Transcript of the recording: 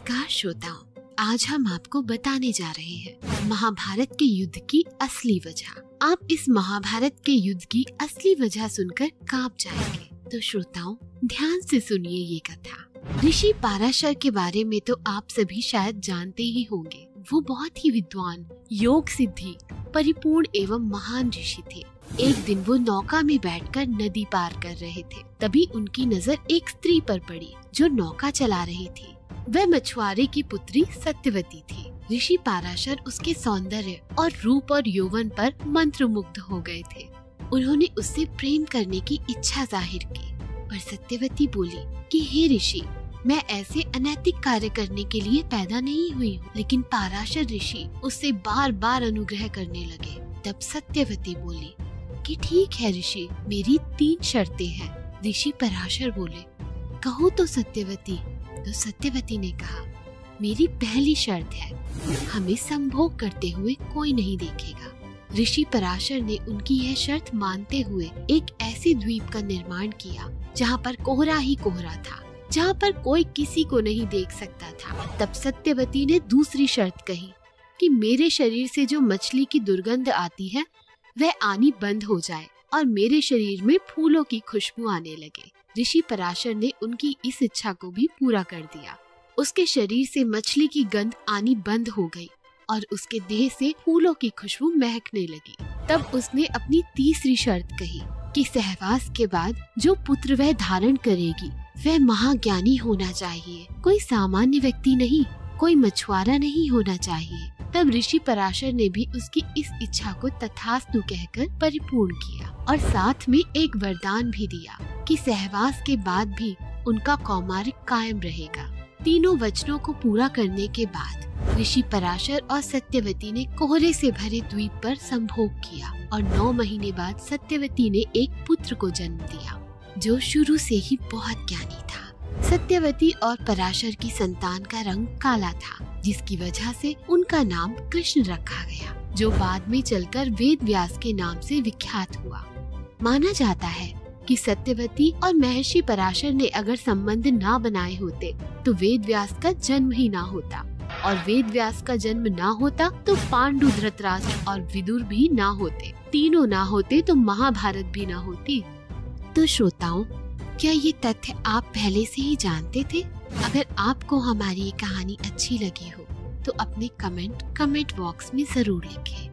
नमस्कार श्रोताओं, आज हम आपको बताने जा रहे हैं महाभारत के युद्ध की असली वजह। आप इस महाभारत के युद्ध की असली वजह सुनकर कांप जाएंगे। तो श्रोताओं, ध्यान से सुनिए ये कथा। ऋषि पाराशर के बारे में तो आप सभी शायद जानते ही होंगे। वो बहुत ही विद्वान, योग सिद्धि परिपूर्ण एवं महान ऋषि थे। एक दिन वो नौका में बैठकर नदी पार कर रहे थे। तभी उनकी नजर एक स्त्री पर पड़ी जो नौका चला रही थी। वह मछुआरे की पुत्री सत्यवती थी। ऋषि पाराशर उसके सौंदर्य और रूप और यौवन पर मंत्रमुग्ध हो गए थे। उन्होंने उससे प्रेम करने की इच्छा जाहिर की, पर सत्यवती बोली कि हे ऋषि, मैं ऐसे अनैतिक कार्य करने के लिए पैदा नहीं हुई हूँ। लेकिन पाराशर ऋषि उससे बार बार अनुग्रह करने लगे। तब सत्यवती बोली कि ठीक है ऋषि, मेरी 3 शर्तें हैं। ऋषि पराशर बोले, कहो तो सत्यवती। तो सत्यवती ने कहा, मेरी पहली शर्त है, हमें संभोग करते हुए कोई नहीं देखेगा। ऋषि पराशर ने उनकी यह शर्त मानते हुए एक ऐसे द्वीप का निर्माण किया जहाँ पर कोहरा ही कोहरा था, जहाँ पर कोई किसी को नहीं देख सकता था। तब सत्यवती ने दूसरी शर्त कही कि मेरे शरीर से जो मछली की दुर्गंध आती है वह आनी बंद हो जाए और मेरे शरीर में फूलों की खुशबू आने लगे। ऋषि पराशर ने उनकी इस इच्छा को भी पूरा कर दिया। उसके शरीर से मछली की गंध आनी बंद हो गई और उसके देह से फूलों की खुशबू महकने लगी। तब उसने अपनी तीसरी शर्त कही कि सहवास के बाद जो पुत्र वह धारण करेगी वह महाज्ञानी होना चाहिए, कोई सामान्य व्यक्ति नहीं, कोई मछुआरा नहीं होना चाहिए। तब ऋषि पराशर ने भी उसकी इस इच्छा को तथास्तु कहकर परिपूर्ण किया और साथ में एक वरदान भी दिया कि सहवास के बाद भी उनका कौमारिक कायम रहेगा। तीनों वचनों को पूरा करने के बाद ऋषि पराशर और सत्यवती ने कोहरे से भरे द्वीप पर संभोग किया और 9 महीने बाद सत्यवती ने एक पुत्र को जन्म दिया जो शुरू से ही बहुत ज्ञानी था। सत्यवती और पराशर की संतान का रंग काला था, जिसकी वजह से उनका नाम कृष्ण रखा गया, जो बाद में चलकर वेद व्यास के नाम से विख्यात हुआ। माना जाता है कि सत्यवती और महर्षि पराशर ने अगर संबंध ना बनाए होते तो वेद व्यास का जन्म ही ना होता, और वेद व्यास का जन्म ना होता तो पांडु, धृतराष्ट्र और विदुर भी ना होते। तीनों ना होते तो महाभारत भी ना होती। तो श्रोताओं, क्या ये तथ्य आप पहले से ही जानते थे? अगर आपको हमारी ये कहानी अच्छी लगी हो तो अपने कमेंट बॉक्स में जरूर लिखें।